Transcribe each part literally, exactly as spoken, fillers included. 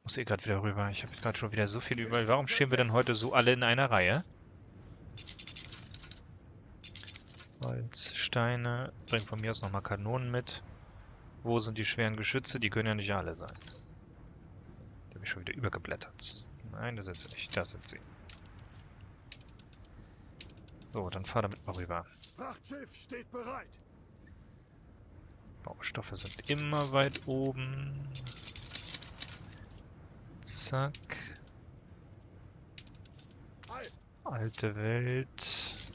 Muss eh gerade wieder rüber. Ich habe gerade schon wieder so viel überall. Warum stehen wir denn heute so alle in einer Reihe? Holz, Steine. Bring von mir aus nochmal Kanonen mit. Wo sind die schweren Geschütze? Die können ja nicht alle sein. Da habe ich schon wieder übergeblättert. Nein, das sind sie nicht. Das sind sie. So, dann fahr damit mal rüber. Frachtschiff steht bereit. Baustoffe sind immer weit oben. Zack. Alte Welt.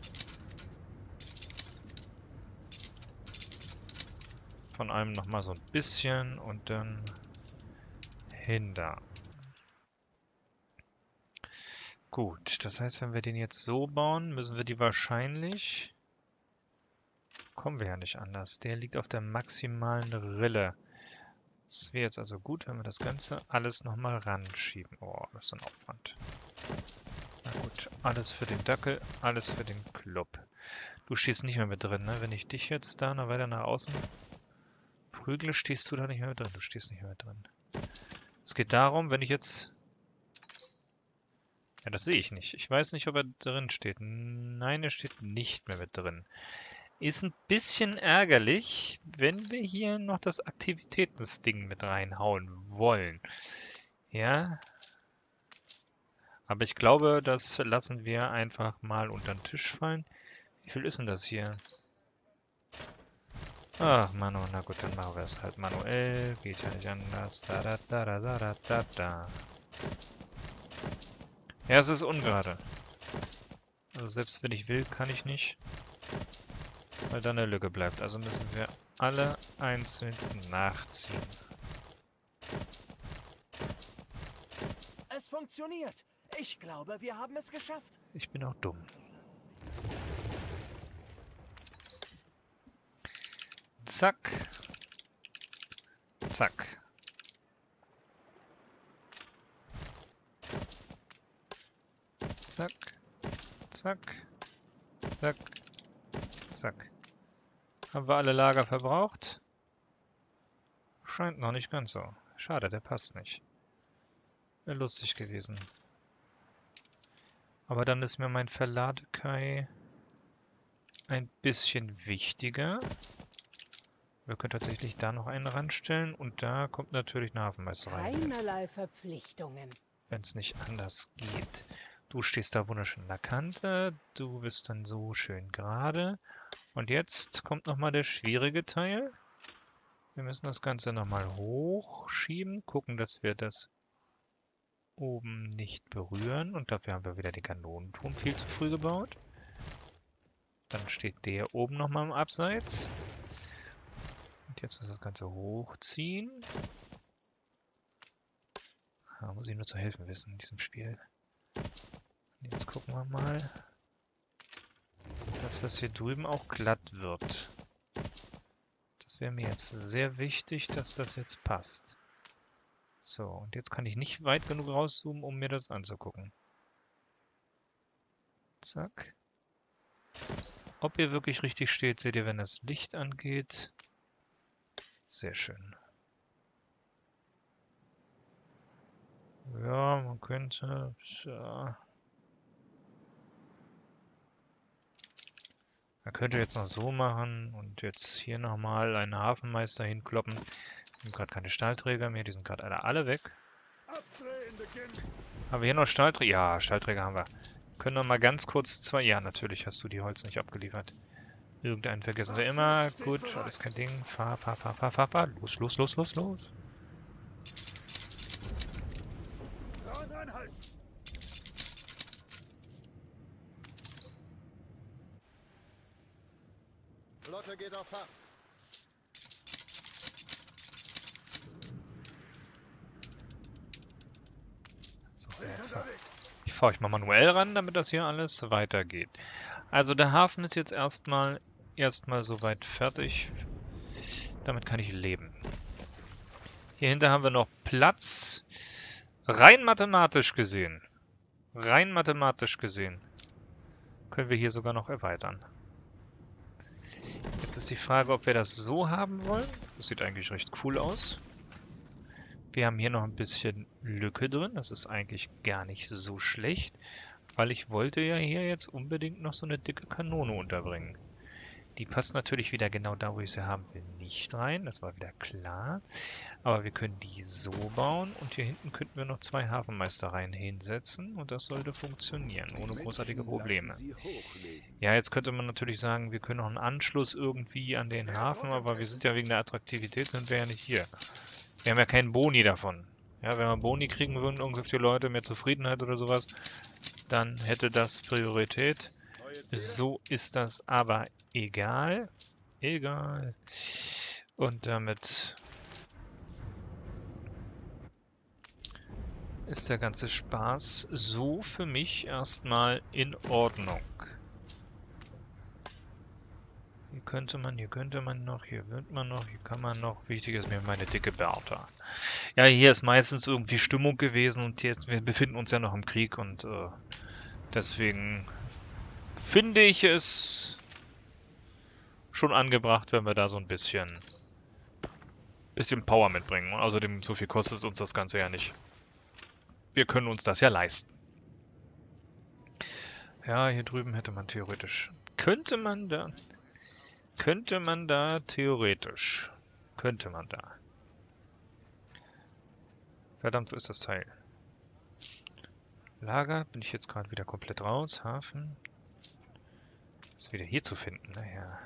Von einem nochmal so ein bisschen und dann hin da. Gut, das heißt, wenn wir den jetzt so bauen, müssen wir die wahrscheinlich... Kommen wir ja nicht anders. Der liegt auf der maximalen Rille. Es wäre jetzt also gut, wenn wir das Ganze alles nochmal ranschieben. Oh, das ist ein Aufwand. Na gut, alles für den Dackel, alles für den Club. Du stehst nicht mehr mit drin, ne? Wenn ich dich jetzt da noch weiter nach außen prügle, stehst du da nicht mehr mit drin. Du stehst nicht mehr mit drin. Es geht darum, wenn ich jetzt... Ja, das sehe ich nicht. Ich weiß nicht, ob er drin steht. Nein, er steht nicht mehr mit drin. Ist ein bisschen ärgerlich, wenn wir hier noch das Aktivitätensding mit reinhauen wollen. Ja. Aber ich glaube, das lassen wir einfach mal unter den Tisch fallen. Wie viel ist denn das hier? Ach, Manu, na gut, dann machen wir es halt manuell. Geht ja nicht anders. Da, da, da, da, da, da, da, da. Ja, es ist ungerade. Also selbst wenn ich will, kann ich nicht. Weil da eine Lücke bleibt. Also müssen wir alle einzeln nachziehen. Es funktioniert. Ich glaube, wir haben es geschafft. Ich bin auch dumm. Zack. Zack. Zack. Zack. Zack. Zack. Haben wir alle Lager verbraucht? Scheint noch nicht ganz so. Schade, der passt nicht. Wäre lustig gewesen. Aber dann ist mir mein Verladekai ein bisschen wichtiger. Wir können tatsächlich da noch einen ranstellen und da kommt natürlich eine Hafenmeisterei. Keinerlei Verpflichtungen. Wenn es nicht anders geht. Du stehst da wunderschön an der Kante, du bist dann so schön gerade. Und jetzt kommt nochmal der schwierige Teil. Wir müssen das Ganze nochmal hochschieben, gucken, dass wir das oben nicht berühren. Und dafür haben wir wieder den Kanonenturm viel zu früh gebaut. Dann steht der oben nochmal im Abseits. Und jetzt muss das Ganze hochziehen. Da muss ich nur zu helfen wissen in diesem Spiel. Jetzt gucken wir mal, dass das hier drüben auch glatt wird. Das wäre mir jetzt sehr wichtig, dass das jetzt passt. So, und jetzt kann ich nicht weit genug rauszoomen, um mir das anzugucken. Zack. Ob ihr wirklich richtig steht, seht ihr, wenn das Licht angeht. Sehr schön. Ja, man könnte... Ja. Man könnte jetzt noch so machen und jetzt hier nochmal einen Hafenmeister hinkloppen. Wir haben gerade keine Stahlträger mehr, die sind gerade alle, alle weg. Haben wir hier noch Stahlträger? Ja, Stahlträger haben wir. Können wir mal ganz kurz zwei... Ja, natürlich hast du die Holz nicht abgeliefert. Irgendeinen vergessen wir immer. Gut, alles kein Ding. Fahr, fahr, fahr, fahr, fahr, fahr. Los, los, los, los, los. Flotte geht auf Fahrt. So, ich fahre euch mal manuell ran, damit das hier alles weitergeht. Also der Hafen ist jetzt erstmal erstmal soweit fertig. Damit kann ich leben. Hier hinter haben wir noch Platz. Rein mathematisch gesehen. Rein mathematisch gesehen. Können wir hier sogar noch erweitern. Jetzt ist die Frage, ob wir das so haben wollen. Das sieht eigentlich recht cool aus. Wir haben hier noch ein bisschen Lücke drin. Das ist eigentlich gar nicht so schlecht, weil ich wollte ja hier jetzt unbedingt noch so eine dicke Kanone unterbringen. Die passt natürlich wieder genau da, wo ich sie haben will, nicht rein. Das war wieder klar. Aber wir können die so bauen und hier hinten könnten wir noch zwei Hafenmeistereien hinsetzen und das sollte funktionieren, ohne großartige Probleme. Ja, jetzt könnte man natürlich sagen, wir können noch einen Anschluss irgendwie an den Hafen, aber wir sind ja wegen der Attraktivität sind wir ja nicht hier. Wir haben ja keinen Boni davon. Ja, wenn wir Boni kriegen würden, irgendwie für Leute mehr Zufriedenheit oder sowas, dann hätte das Priorität. So ist das aber egal. Egal. Und damit ist der ganze Spaß so für mich erstmal in Ordnung. Hier könnte man, hier könnte man noch, hier wird man noch, hier kann man noch. Wichtig ist mir meine dicke Bertha. Ja, hier ist meistens irgendwie Stimmung gewesen und jetzt, wir befinden uns ja noch im Krieg und äh, deswegen finde ich es schon angebracht, wenn wir da so ein bisschen, bisschen Power mitbringen. Und außerdem, so viel kostet uns das Ganze ja nicht. Wir können uns das ja leisten. Ja, hier drüben hätte man theoretisch... Könnte man da... Könnte man da theoretisch... Könnte man da... Verdammt, wo ist das Teil? Lager, bin ich jetzt gerade wieder komplett raus. Hafen... Ist wieder hier zu finden, naja.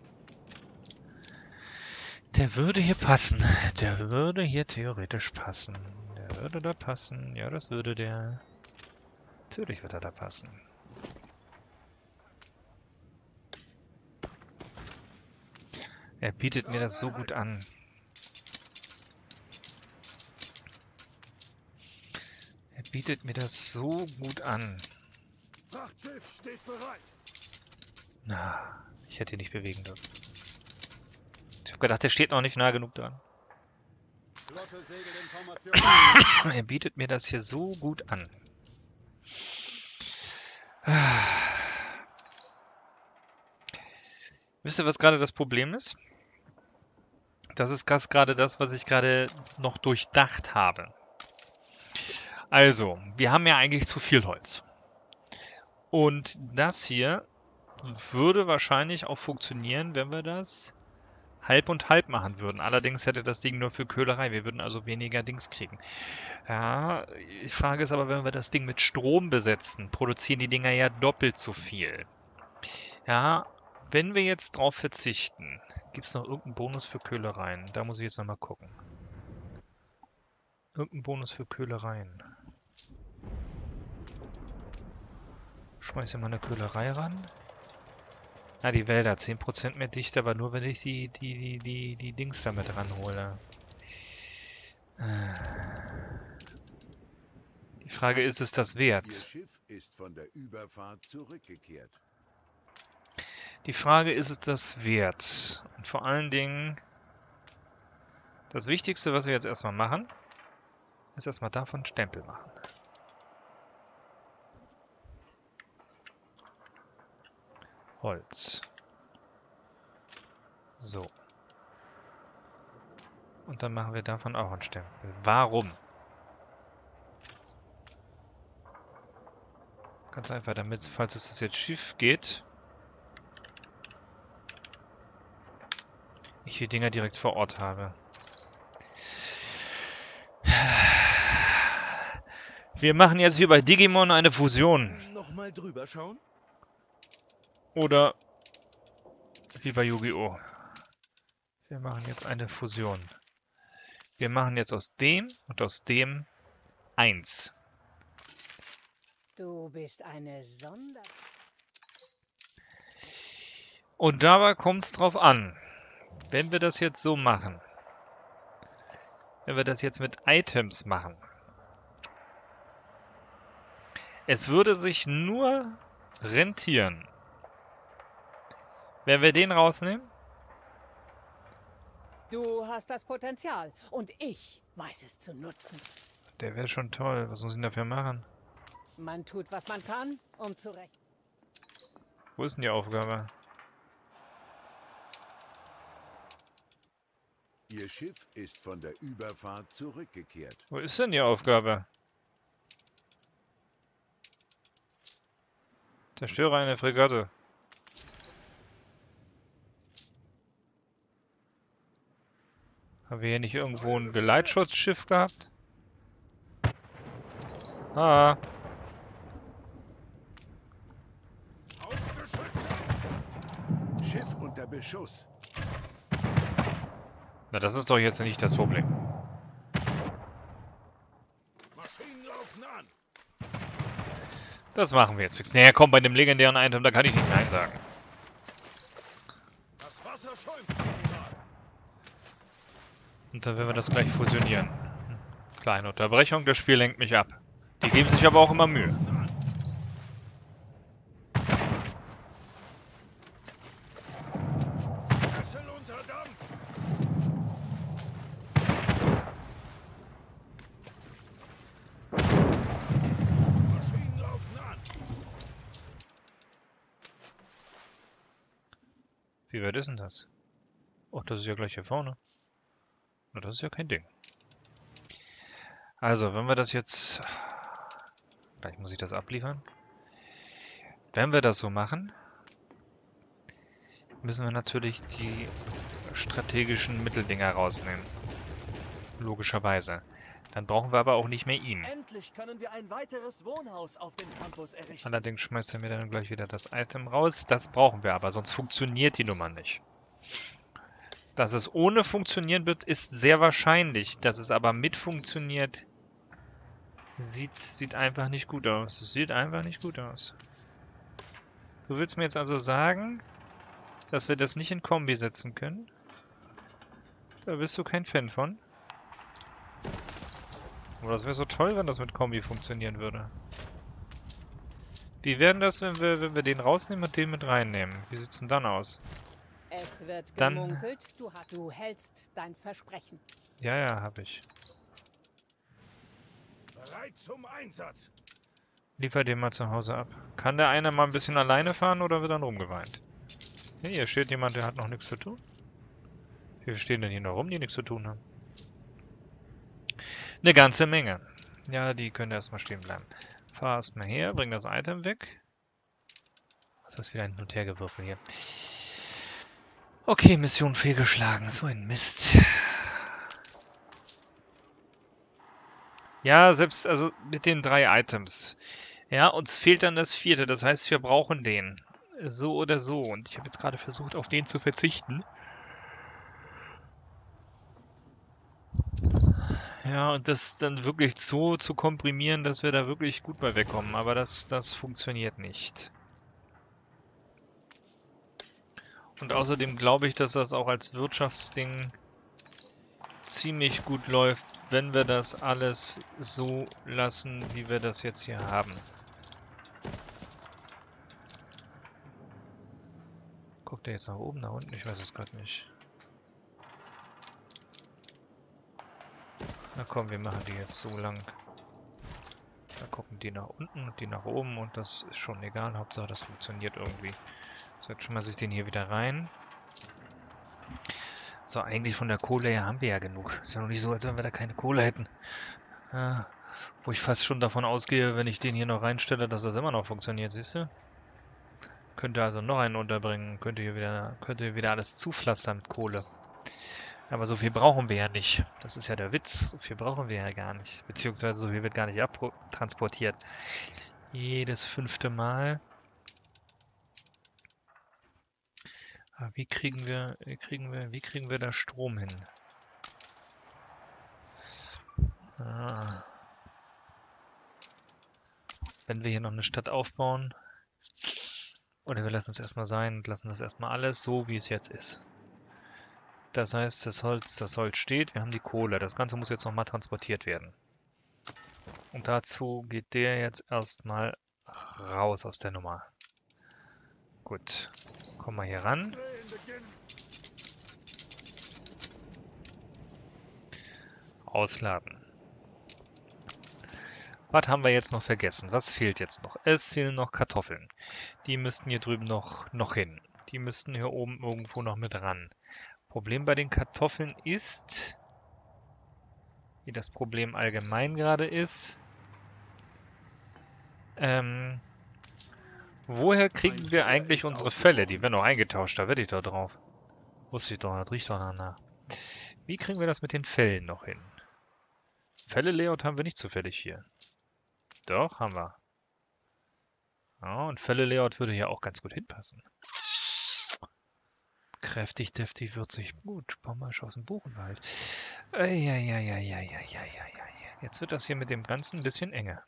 Der würde hier passen. Der würde hier theoretisch passen. Der würde da passen. Ja, das würde der. Natürlich wird er da passen. Er bietet mir das so gut an. Er bietet mir das so gut an. Frachtschiff steht bereit. Na, ich hätte ihn nicht bewegen dürfen. Ich habe gedacht, der steht noch nicht nah genug dran. Flotte Segelinformation. Er bietet mir das hier so gut an. Wisst ihr, was gerade das Problem ist? Das ist gerade das, was ich gerade noch durchdacht habe. Also, wir haben ja eigentlich zu viel Holz. Und das hier würde wahrscheinlich auch funktionieren, wenn wir das halb und halb machen würden. Allerdings hätte das Ding nur für Köhlerei. Wir würden also weniger Dings kriegen. Ja, die Frage ist aber, wenn wir das Ding mit Strom besetzen, produzieren die Dinger ja doppelt so viel. Ja, wenn wir jetzt drauf verzichten, gibt es noch irgendeinen Bonus für Köhlereien? Da muss ich jetzt nochmal gucken. Irgendeinen Bonus für Köhlereien. Schmeiß hier mal eine Köhlerei ran. Ah, die Wälder, zehn Prozent mehr dicht, aber nur wenn ich die, die, die, die, die Dings damit ranhole. Die Frage ist, ist das wert? Ihr Schiff ist von der Überfahrt zurückgekehrt. Die Frage ist, ist das wert? Und vor allen Dingen, das Wichtigste, was wir jetzt erstmal machen, ist erstmal davon Stempel machen. Holz. So. Und dann machen wir davon auch einen Stempel. Warum? Ganz einfach, damit, falls es das jetzt schief geht, ich die Dinger direkt vor Ort habe. Wir machen jetzt wie bei Digimon eine Fusion. Nochmal drüber schauen? Oder wie bei Yu-Gi-Oh! Wir machen jetzt eine Fusion. Wir machen jetzt aus dem und aus dem eins. Du bist eine Sonder... Und dabei kommt es drauf an, wenn wir das jetzt so machen, wenn wir das jetzt mit Items machen, es würde sich nur rentieren, wenn wir den rausnehmen. Du hast das Potenzial und ich weiß es zu nutzen. Der wäre schon toll. Was muss ich denn dafür machen? Man tut, was man kann, um zu recht. Wo ist denn die Aufgabe? Ihr Schiff ist von der Überfahrt zurückgekehrt. Wo ist denn die Aufgabe? Zerstöre eine Fregatte. Haben wir hier nicht irgendwo ein Geleitschutzschiff gehabt? Ah. Schiff unter Beschuss. Na, das ist doch jetzt nicht das Problem. Maschinen laufen an. Das machen wir jetzt fix. Naja, komm, bei dem legendären Item, da kann ich nicht Nein sagen. Das Wasser schäumt. Und dann werden wir das gleich fusionieren. Hm. Kleine Unterbrechung, das Spiel lenkt mich ab. Die geben sich aber auch immer Mühe. Kessel unter Dampf. Maschinen laufen an. Wie weit ist denn das? Oh, das ist ja gleich hier vorne. Na, das ist ja kein Ding. Also, wenn wir das jetzt... Gleich muss ich das abliefern. Wenn wir das so machen, müssen wir natürlich die strategischen Mitteldinger rausnehmen. Logischerweise. Dann brauchen wir aber auch nicht mehr ihn. Endlich können wir ein weiteres Wohnhaus auf dem Campus errichten. Allerdings schmeißt er mir dann gleich wieder das Item raus. Das brauchen wir aber, sonst funktioniert die Nummer nicht. Dass es ohne funktionieren wird, ist sehr wahrscheinlich. Dass es aber mit funktioniert, sieht, sieht einfach nicht gut aus. Es sieht einfach nicht gut aus. Du willst mir jetzt also sagen, dass wir das nicht in Kombi setzen können? Da bist du kein Fan von. Aber das wäre so toll, wenn das mit Kombi funktionieren würde. Wie wäre das, wenn wir, wenn wir den rausnehmen und den mit reinnehmen? Wie sieht's denn dann aus? Es wird Dann- gemunkelt, du, hast, du hältst dein Versprechen. Ja, ja, hab ich. Bereit zum Einsatz. Liefer den mal zu Hause ab. Kann der eine mal ein bisschen alleine fahren oder wird dann rumgeweint? Hey, hier steht jemand, der hat noch nichts zu tun. Wie viele stehen denn hier noch rum, die nichts zu tun haben? Eine ganze Menge. Ja, die können erstmal stehen bleiben. Fahr erstmal her, bring das Item weg. Was ist das wieder ein Hin- und Hergewürfel hier? Okay, Mission fehlgeschlagen. So ein Mist. Ja, selbst also mit den drei Items. Ja, uns fehlt dann das vierte. Das heißt, wir brauchen den. So oder so. Und ich habe jetzt gerade versucht, auf den zu verzichten. Ja, und das dann wirklich so zu komprimieren, dass wir da wirklich gut bei wegkommen. Aber das, das funktioniert nicht. Und außerdem glaube ich, dass das auch als Wirtschaftsding ziemlich gut läuft, wenn wir das alles so lassen, wie wir das jetzt hier haben. Guckt der jetzt nach oben, nach unten? Ich weiß es gerade nicht. Na komm, wir machen die jetzt so lang. Da gucken die nach unten und die nach oben und das ist schon egal. Hauptsache das funktioniert irgendwie. So, jetzt schmeiße ich den hier wieder rein. So, eigentlich von der Kohle her haben wir ja genug. Ist ja noch nicht so, als wenn wir da keine Kohle hätten. Ja, wo ich fast schon davon ausgehe, wenn ich den hier noch reinstelle, dass das immer noch funktioniert, siehst du? Könnte also noch einen unterbringen. Könnte hier wieder, könnte hier wieder alles zupflastern mit Kohle. Aber so viel brauchen wir ja nicht. Das ist ja der Witz. So viel brauchen wir ja gar nicht. Beziehungsweise so viel wird gar nicht abtransportiert. Jedes fünfte Mal. Aber wie kriegen wir, wie kriegen wir, wie kriegen wir da Strom hin? Ah. Wenn wir hier noch eine Stadt aufbauen. Oder wir lassen es erstmal sein und lassen das erstmal alles so, wie es jetzt ist. Das heißt, das Holz, das Holz steht, wir haben die Kohle. Das Ganze muss jetzt nochmal transportiert werden. Und dazu geht der jetzt erstmal raus aus der Nummer. Gut. Kommen wir hier ran. Ausladen. Was haben wir jetzt noch vergessen? Was fehlt jetzt noch? Es fehlen noch Kartoffeln. Die müssten hier drüben noch, noch hin. Die müssten hier oben irgendwo noch mit ran. Problem bei den Kartoffeln ist, wie das Problem allgemein gerade ist, ähm, woher kriegen wir eigentlich unsere Felle? Die werden doch eingetauscht, da wette ich doch drauf. Wusste ich doch, das riecht doch danach. Wie kriegen wir das mit den Fellen noch hin? Felle-Layout haben wir nicht zufällig hier. Doch, haben wir. Ja, und Felle-Layout würde hier auch ganz gut hinpassen. Kräftig, deftig, würzig, gut. Pommersch aus dem Buchenwald. Eieieiei. Jetzt wird das hier mit dem Ganzen ein bisschen enger.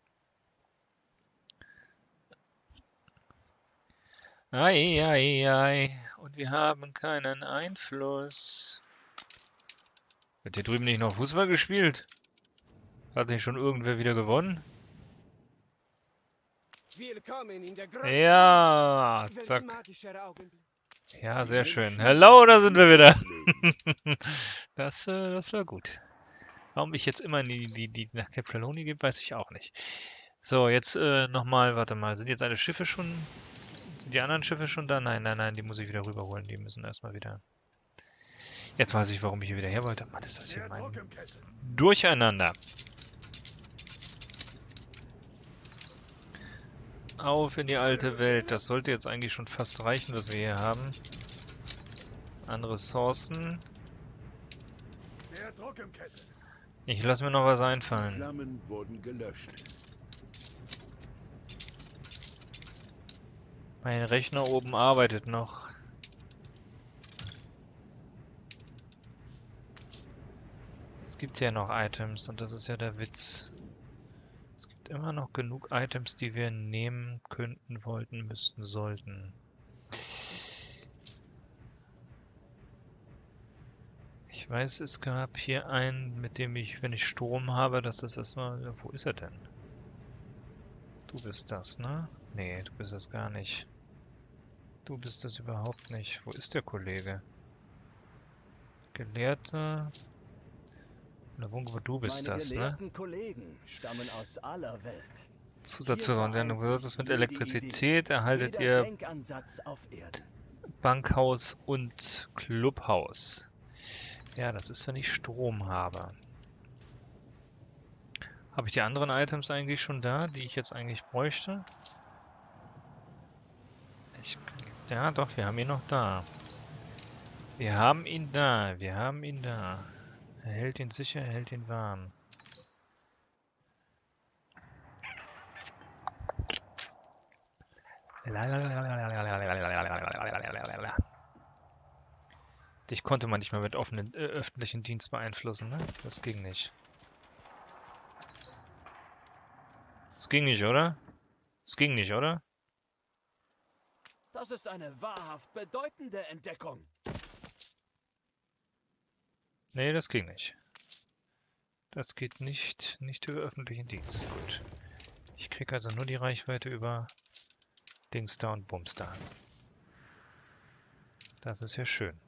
Eieiei. Und wir haben keinen Einfluss. Wird hier drüben nicht noch Fußball gespielt? Hat nicht schon irgendwer wieder gewonnen? Willkommen in der Ja, Welch zack. magischer Augenblick. Ja, sehr schön. Hello, da sind wir wieder. Das, äh, das war gut. Warum ich jetzt immer die, die, die nach Capraloni gebe, weiß ich auch nicht. So, jetzt äh, nochmal, warte mal. Sind jetzt alle Schiffe schon... Sind die anderen Schiffe schon da? Nein, nein, nein, die muss ich wieder rüberholen. Die müssen erstmal wieder... Jetzt weiß ich, warum ich hier wieder her wollte. Mann, ist das hier mein Durcheinander. Auf in die alte Welt. Das sollte jetzt eigentlich schon fast reichen, was wir hier haben. An Ressourcen. Ich lasse mir noch was einfallen. Flammen wurden gelöscht. Mein Rechner oben arbeitet noch. Es gibt ja noch Items und das ist ja der Witz. Es gibt immer noch genug Items, die wir nehmen könnten, wollten, müssten, sollten. Ich weiß, es gab hier einen, mit dem ich, wenn ich Strom habe, dass das erstmal... Wo ist er denn? Du bist das, ne? Nee, du bist das gar nicht. Du bist das überhaupt nicht. Wo ist der Kollege? Gelehrter... Du bist Meine das, ne? gelehrten Kollegen stammen aus aller Welt. Zusatzversorgung. Du gesagt, das mit Elektrizität erhaltet Jeder ihr Denkansatz auf Erden. Bankhaus und Clubhaus. Ja, das ist, wenn ich Strom habe. Habe ich die anderen Items eigentlich schon da, die ich jetzt eigentlich bräuchte? Ich, ja, doch, wir haben ihn noch da. Wir haben ihn da, wir haben ihn da. Er hält ihn sicher, er hält ihn warm. Dich konnte man nicht mehr mit offenen äh, öffentlichen Dienst beeinflussen, ne? Das ging nicht. Das ging nicht, oder? Das ging nicht, oder? Das ist eine wahrhaft bedeutende Entdeckung. Nee, das ging nicht. Das geht nicht, nicht über öffentlichen Dienst. Gut. Ich kriege also nur die Reichweite über Dings da und Bums da. Das ist ja schön.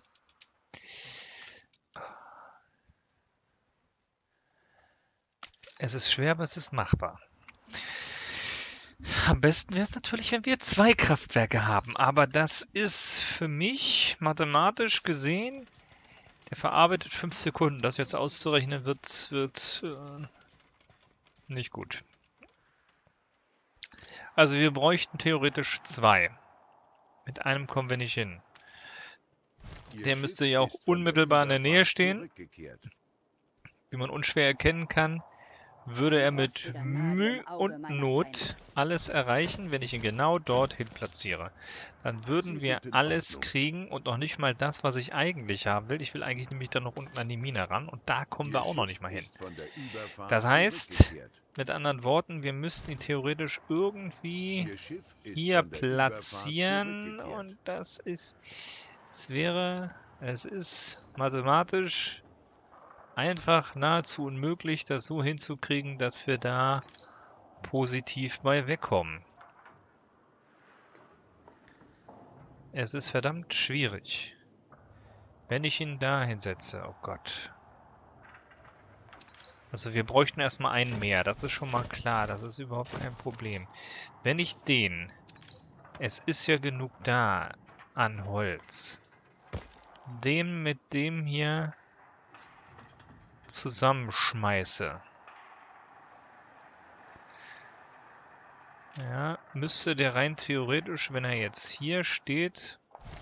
Es ist schwer, aber es ist machbar. Am besten wäre es natürlich, wenn wir zwei Kraftwerke haben. Aber das ist für mich mathematisch gesehen... Der verarbeitet fünf Sekunden. Das jetzt auszurechnen wird, wird äh, nicht gut. Also wir bräuchten theoretisch zwei. Mit einem kommen wir nicht hin. Der müsste ja auch unmittelbar in der Nähe stehen. Wie man unschwer erkennen kann, würde er mit Mühe und Not alles erreichen, wenn ich ihn genau dorthin platziere. Dann würden wir alles kriegen und noch nicht mal das, was ich eigentlich haben will. Ich will eigentlich nämlich dann noch unten an die Mine ran und da kommen wir auch noch nicht mal hin. Das heißt, mit anderen Worten, wir müssten ihn theoretisch irgendwie hier platzieren und das ist, es wäre, es ist mathematisch einfach nahezu unmöglich, das so hinzukriegen, dass wir da positiv bei wegkommen. Es ist verdammt schwierig. Wenn ich ihn da hinsetze, oh Gott. Also wir bräuchten erstmal einen mehr, das ist schon mal klar, das ist überhaupt kein Problem. Wenn ich den, es ist ja genug da an Holz. den mit dem hier zusammenschmeiße. Ja, müsste der rein theoretisch, wenn er jetzt hier steht,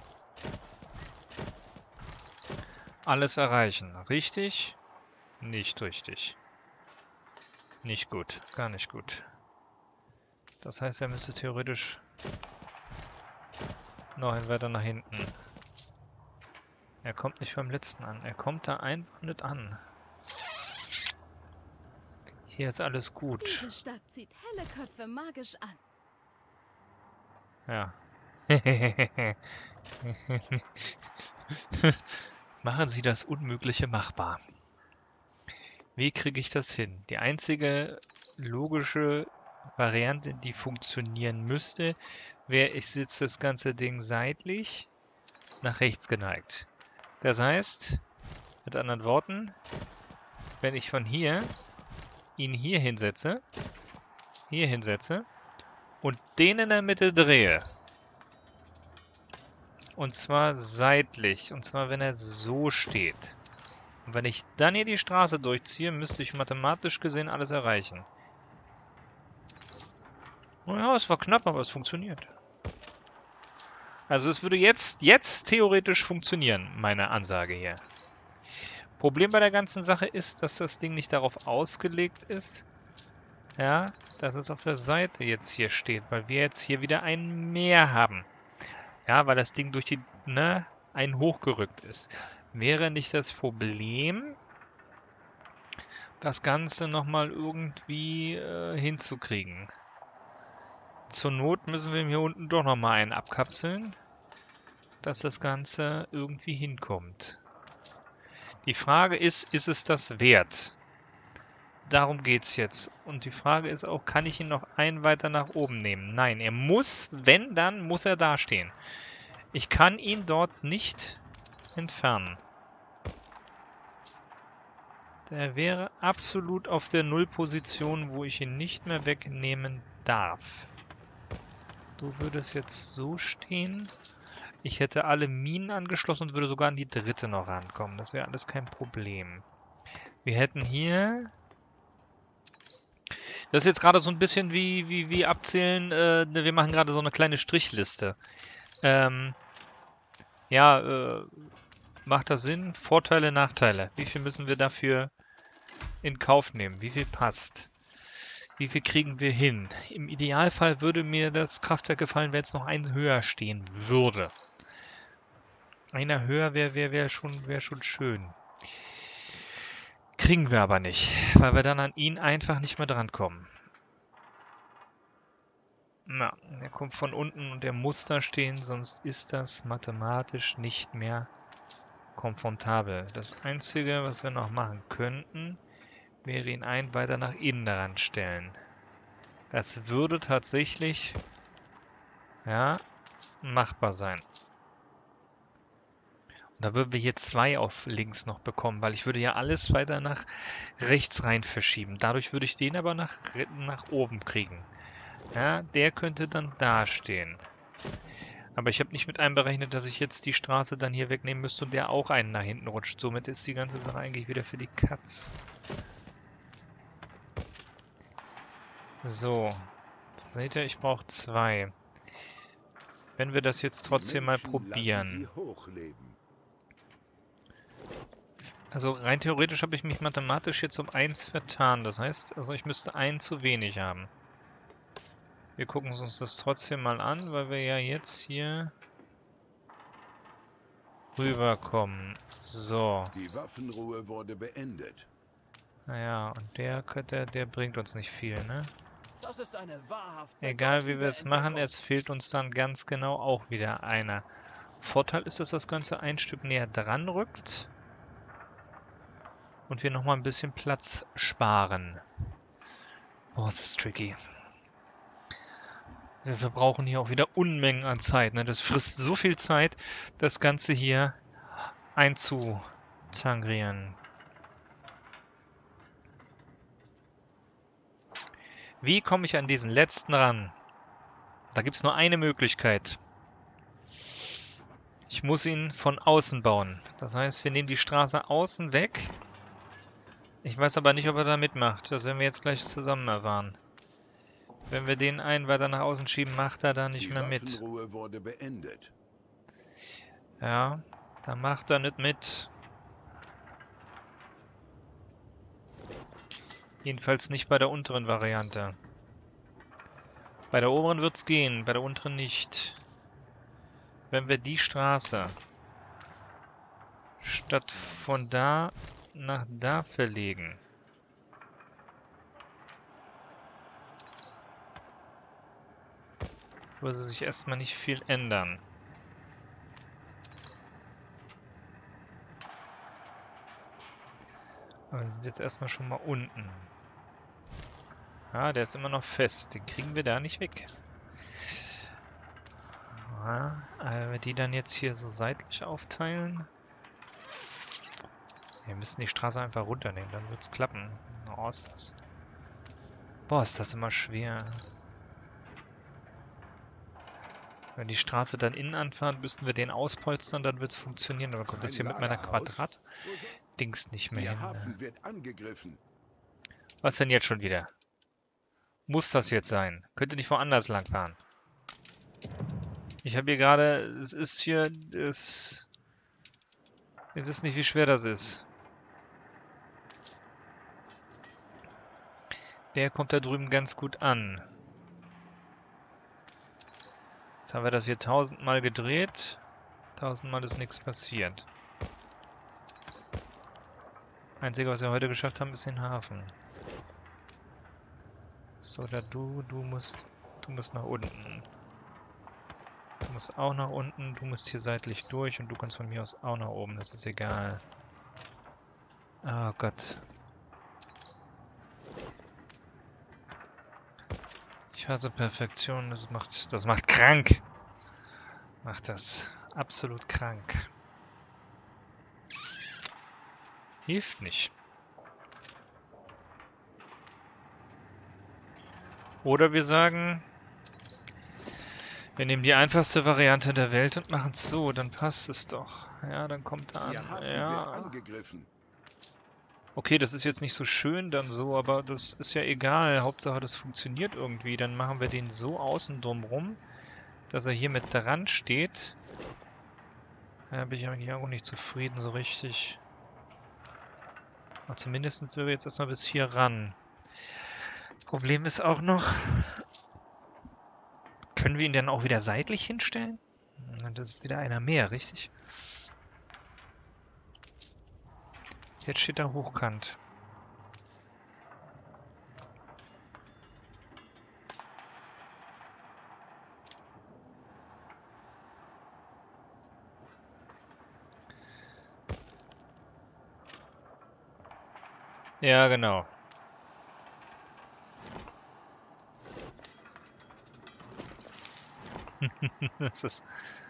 alles erreichen. Richtig? Nicht richtig. Nicht gut. Gar nicht gut. Das heißt, er müsste theoretisch noch ein weiter nach hinten. Er kommt nicht beim letzten an. Er kommt da einfach nicht an. Hier ist alles gut. Diese Stadt zieht helle Köpfe magisch an. Ja. Machen Sie das Unmögliche machbar. Wie kriege ich das hin? Die einzige logische Variante, die funktionieren müsste, wäre, ich sitze das ganze Ding seitlich nach rechts geneigt. Das heißt, mit anderen Worten, wenn ich von hier ihn hier hinsetze, hier hinsetze und den in der Mitte drehe, und zwar seitlich, und zwar wenn er so steht. Und wenn ich dann hier die Straße durchziehe, müsste ich mathematisch gesehen alles erreichen. Naja, es war knapp, aber es funktioniert. Also es würde jetzt, jetzt theoretisch funktionieren, meine Ansage hier. Problem bei der ganzen Sache ist, dass das Ding nicht darauf ausgelegt ist, ja, dass es auf der Seite jetzt hier steht, weil wir jetzt hier wieder ein Mehr haben. Ja, weil das Ding durch die, ne, ein hochgerückt ist. Wäre nicht das Problem, das Ganze nochmal irgendwie äh, hinzukriegen. Zur Not müssen wir hier unten doch nochmal einen abkapseln, dass das Ganze irgendwie hinkommt. Die Frage ist, ist es das wert? Darum geht es jetzt. Und die Frage ist auch, kann ich ihn noch einen weiter nach oben nehmen? Nein, er muss, wenn, dann muss er dastehen. Ich kann ihn dort nicht entfernen. Der wäre absolut auf der Nullposition, wo ich ihn nicht mehr wegnehmen darf. Du würdest jetzt so stehen. Ich hätte alle Minen angeschlossen und würde sogar an die dritte noch rankommen. Das wäre alles kein Problem. Wir hätten hier... Das ist jetzt gerade so ein bisschen wie, wie, wie abzählen. Äh, wir machen gerade so eine kleine Strichliste. Ähm, ja, äh, macht das Sinn? Vorteile, Nachteile. Wie viel müssen wir dafür in Kauf nehmen? Wie viel passt? Wie viel kriegen wir hin? Im Idealfall würde mir das Kraftwerk gefallen, wenn es noch eins höher stehen würde. Einer höher wäre wär, wär schon, wär schon schön. Kriegen wir aber nicht, weil wir dann an ihn einfach nicht mehr drankommen. Na, er kommt von unten und er muss da stehen, sonst ist das mathematisch nicht mehr komfortabel. Das Einzige, was wir noch machen könnten, wäre ihn ein weiter nach innen daran stellen. Das würde tatsächlich, ja, machbar sein. Und da würden wir hier zwei auf links noch bekommen, weil ich würde ja alles weiter nach rechts rein verschieben. Dadurch würde ich den aber nach, nach oben kriegen. Ja, der könnte dann da stehen. Aber ich habe nicht mit einberechnet, dass ich jetzt die Straße dann hier wegnehmen müsste und der auch einen nach hinten rutscht. Somit ist die ganze Sache eigentlich wieder für die Katz. So. Seht ihr, ich brauche zwei. Wenn wir das jetzt trotzdem mal probieren. Also rein theoretisch habe ich mich mathematisch jetzt um eins vertan. Das heißt, also ich müsste einen zu wenig haben. Wir gucken uns das trotzdem mal an, weil wir ja jetzt hier rüberkommen. So. Die Waffenruhe wurde beendet. Naja, und der, der, der bringt uns nicht viel, ne? Das ist eine wahrhaft Egal wie wir es bedeutende machen, Entdeckung. es fehlt uns dann ganz genau auch wieder einer. Vorteil ist, dass das Ganze ein Stück näher dran rückt. Und wir nochmal ein bisschen Platz sparen. Boah, ist das tricky. Wir, wir brauchen hier auch wieder Unmengen an Zeit, ne? Das frisst so viel Zeit, das Ganze hier einzuzangrieren. Wie komme ich an diesen letzten ran? Da gibt es nur eine Möglichkeit. Ich muss ihn von außen bauen. Das heißt, wir nehmen die Straße außen weg. Ich weiß aber nicht, ob er da mitmacht. Das werden wir jetzt gleich zusammen erfahren. Wenn wir den einen weiter nach außen schieben, macht er da nicht Die mehr mit. Waffenruhe wurde beendet. Ja, da macht er nicht mit. Jedenfalls nicht bei der unteren Variante. Bei der oberen wird es gehen, bei der unteren nicht. Wenn wir die Straße statt von da nach da verlegen, würde sich erstmal nicht viel ändern. Aber wir sind jetzt erstmal schon mal unten. Ah, der ist immer noch fest. Den kriegen wir da nicht weg. Ja, wenn wir die dann jetzt hier so seitlich aufteilen. Wir müssen die Straße einfach runternehmen, dann wird es klappen. Oh, ist das. Boah, ist das immer schwer. Wenn die Straße dann innen anfahren, müssten wir den auspolstern, dann wird es funktionieren. Aber kommt das hier mit meiner Quadrat-Dings nicht mehr Der hin. Hafen wird angegriffen. Was denn jetzt schon wieder? Muss das jetzt sein? Könnte nicht woanders lang fahren. Ich habe hier gerade... Es ist hier... Es, ihr wisst nicht, wie schwer das ist. Der kommt da drüben ganz gut an. Jetzt haben wir das hier tausendmal gedreht. Tausendmal ist nichts passiert. Einzige, was wir heute geschafft haben, ist den Hafen. So, da du, du musst, du musst nach unten. Du musst auch nach unten, du musst hier seitlich durch und du kannst von mir aus auch nach oben, das ist egal. Oh Gott. Ich hasse Perfektion, das macht, das macht krank. Macht das absolut krank. Hilft nicht. Oder wir sagen, wir nehmen die einfachste Variante der Welt und machen es so, dann passt es doch. Ja, dann kommt er Der an. Hafen Ja. wird angegriffen. Okay, das ist jetzt nicht so schön dann so, aber das ist ja egal. Hauptsache, das funktioniert irgendwie. Dann machen wir den so außen drum rum, dass er hier mit dran steht. Da bin ich eigentlich auch nicht zufrieden so richtig. Aber zumindest sind wir jetzt erstmal bis hier ran. Problem ist auch noch, können wir ihn dann auch wieder seitlich hinstellen? Das ist wieder einer mehr, richtig? Jetzt steht er hochkant. Ja, genau. Das ist...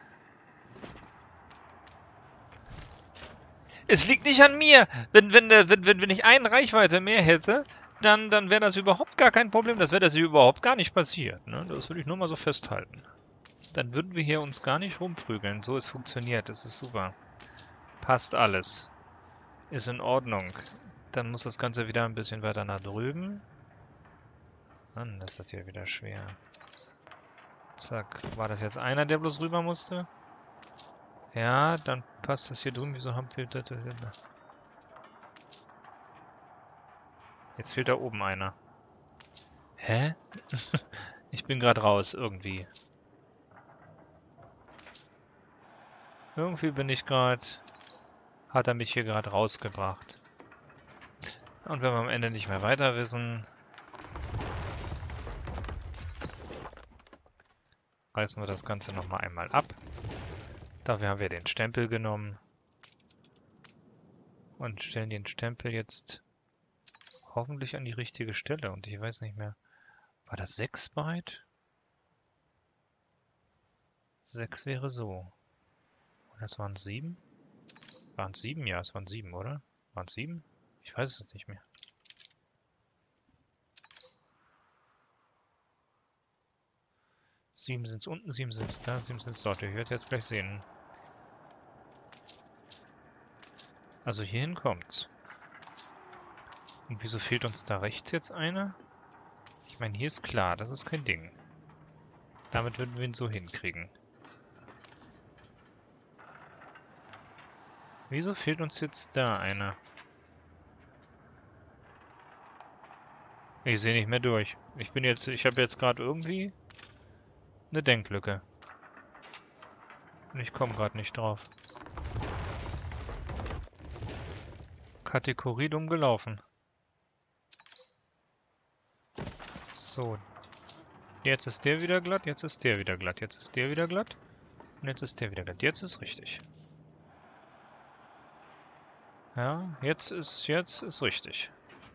Es liegt nicht an mir. Wenn, wenn, wenn, wenn, wenn ich eine Reichweite mehr hätte, dann, dann wäre das überhaupt gar kein Problem. Das wäre das hier überhaupt gar nicht passiert. Ne? Das würde ich nur mal so festhalten. Dann würden wir hier uns gar nicht rumprügeln. So, es funktioniert. Das ist super. Passt alles. Ist in Ordnung. Dann muss das Ganze wieder ein bisschen weiter nach drüben. Mann, das ist hier wieder schwer. Zack. War das jetzt einer, der bloß rüber musste? Ja, dann passt das hier drüben. Wieso haben wir... Jetzt fehlt da oben einer. Hä? Ich bin gerade raus, irgendwie. Irgendwie bin ich gerade... Hat er mich hier gerade rausgebracht. Und wenn wir am Ende nicht mehr weiter wissen... Reißen wir das Ganze nochmal einmal ab. Dafür haben wir den Stempel genommen. Und stellen den Stempel jetzt hoffentlich an die richtige Stelle. Und ich weiß nicht mehr, war das sechs breit? sechs wäre so. Und das waren sieben? Waren es sieben? Ja, es waren sieben, oder? Waren es sieben? Ich weiß es nicht mehr. sieben sind es unten, sieben sind es da, sieben sind es dort. Ich werde jetzt gleich sehen. Also hierhin kommt's. Und wieso fehlt uns da rechts jetzt einer? Ich meine, hier ist klar, das ist kein Ding. Damit würden wir ihn so hinkriegen. Wieso fehlt uns jetzt da einer? Ich sehe nicht mehr durch. Ich bin jetzt, ich habe jetzt gerade irgendwie eine Denklücke. Und ich komme gerade nicht drauf. Kategorie dumm gelaufen. So. Jetzt ist der wieder glatt, jetzt ist der wieder glatt, jetzt ist der wieder glatt. Und jetzt ist der wieder glatt. Jetzt ist richtig. Ja, jetzt ist, jetzt ist richtig.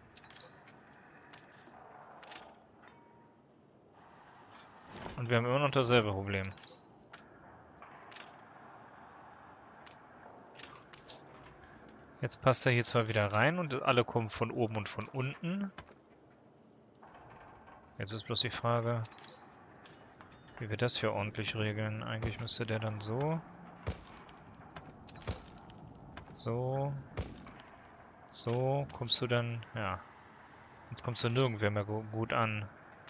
Und wir haben immer noch dasselbe Problem. Jetzt passt er hier zwar wieder rein und alle kommen von oben und von unten. Jetzt ist bloß die Frage, wie wir das hier ordentlich regeln. Eigentlich müsste der dann so. So. So. Kommst du dann. Ja. Jetzt kommst du nirgendwo mehr gut an.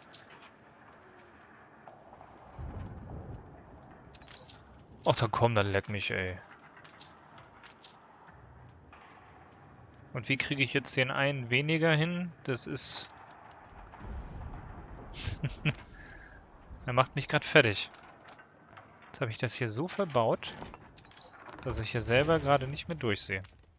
Ach, dann komm, dann leck mich, ey. Und wie kriege ich jetzt den einen weniger hin? Das ist... Er macht mich gerade fertig. Jetzt habe ich das hier so verbaut, dass ich hier selber gerade nicht mehr durchsehe.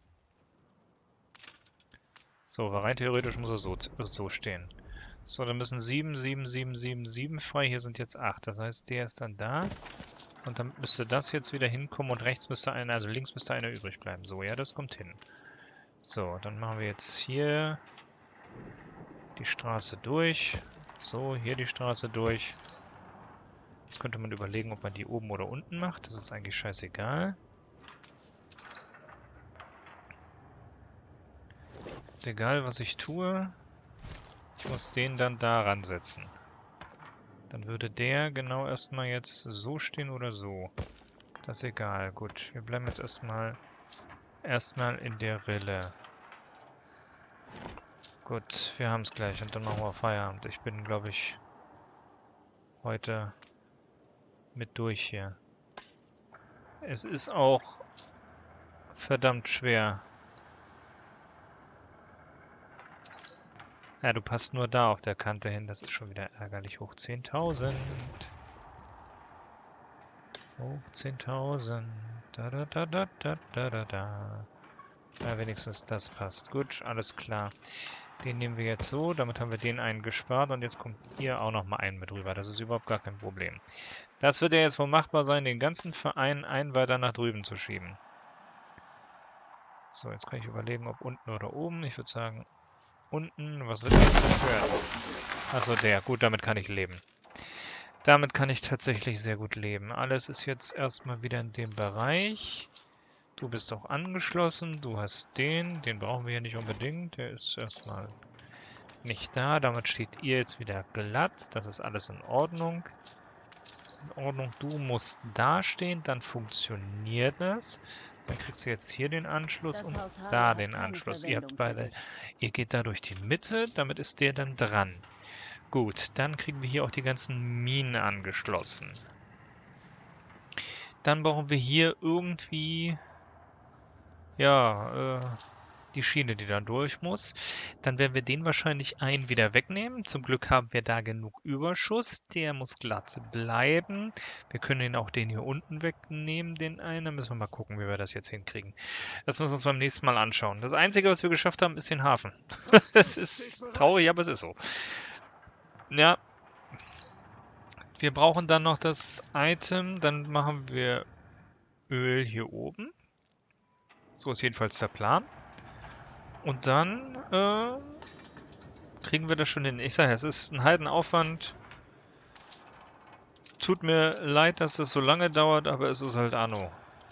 So, aber rein theoretisch muss er so, so stehen. So, dann müssen sieben, sieben, sieben, sieben, sieben frei. Hier sind jetzt acht. Das heißt, der ist dann da. Und dann müsste das jetzt wieder hinkommen und rechts müsste einer, also links müsste einer übrig bleiben. So, ja, das kommt hin. So, dann machen wir jetzt hier die Straße durch. So, hier die Straße durch. Jetzt könnte man überlegen, ob man die oben oder unten macht. Das ist eigentlich scheißegal. Egal, was ich tue. Ich muss den dann daran setzen. Dann würde der genau erstmal jetzt so stehen oder so. Das ist egal. Gut, wir bleiben jetzt erstmal erstmal in der Rille. Gut, wir haben es gleich und dann machen wir Feierabend. Ich bin, glaube ich, heute mit durch hier. Es ist auch verdammt schwer. Ja, du passt nur da auf der Kante hin. Das ist schon wieder ärgerlich. Hoch zehntausend. Hoch zehntausend. Da, da, da, da, da, da, da, da. Ja, wenigstens das passt. Gut, alles klar. Den nehmen wir jetzt so. Damit haben wir den einen gespart. Und jetzt kommt hier auch nochmal einen mit rüber. Das ist überhaupt gar kein Problem. Das wird ja jetzt wohl machbar sein, den ganzen Verein einen weiter nach drüben zu schieben. So, jetzt kann ich überlegen, ob unten oder oben. Ich würde sagen... Unten, was wird jetzt zerstört? Also der, gut, damit kann ich leben. Damit kann ich tatsächlich sehr gut leben. Alles ist jetzt erstmal wieder in dem Bereich. Du bist auch angeschlossen, du hast den, den brauchen wir hier nicht unbedingt. Der ist erstmal nicht da, damit steht ihr jetzt wieder glatt. Das ist alles in Ordnung. In Ordnung, du musst da stehen, dann funktioniert das. Dann kriegst du jetzt hier den Anschluss und da den Anschluss. Ihr habt beide, ihr geht da durch die Mitte, damit ist der dann dran. Gut, dann kriegen wir hier auch die ganzen Minen angeschlossen. Dann brauchen wir hier irgendwie, ja, äh, die Schiene, die da durch muss. Dann werden wir den wahrscheinlich einen wieder wegnehmen. Zum Glück haben wir da genug Überschuss. Der muss glatt bleiben. Wir können den auch den hier unten wegnehmen, den einen. Dann müssen wir mal gucken, wie wir das jetzt hinkriegen. Das müssen wir uns beim nächsten Mal anschauen. Das Einzige, was wir geschafft haben, ist den Hafen. Das ist traurig, aber es ist so. Ja. Wir brauchen dann noch das Item. Dann machen wir Öl hier oben. So ist jedenfalls der Plan. Und dann äh, kriegen wir das schon hin. Ich sage, es ist ein Heidenaufwand. Tut mir leid, dass es so lange dauert, aber es ist halt Anno.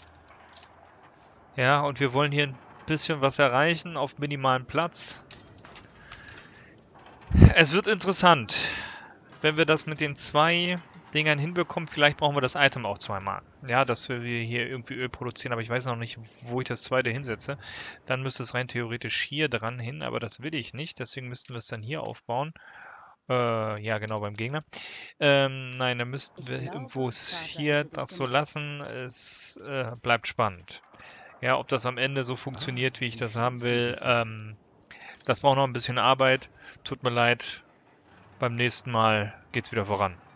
Ja, und wir wollen hier ein bisschen was erreichen auf minimalem Platz. Es wird interessant, wenn wir das mit den zwei Dingern hinbekommen. Vielleicht brauchen wir das Item auch zweimal. Ja, dass wir hier irgendwie Öl produzieren, aber ich weiß noch nicht, wo ich das zweite hinsetze. Dann müsste es rein theoretisch hier dran hin, aber das will ich nicht. Deswegen müssten wir es dann hier aufbauen. Äh, ja, genau, beim Gegner. Ähm, nein, dann müssten Ich wir glaube, irgendwo es Vater hier hätte dich das so gemeint. lassen. Es äh, bleibt spannend. Ja, ob das am Ende so funktioniert, wie ich das haben will, ähm, das braucht noch ein bisschen Arbeit. Tut mir leid. Beim nächsten Mal geht's wieder voran.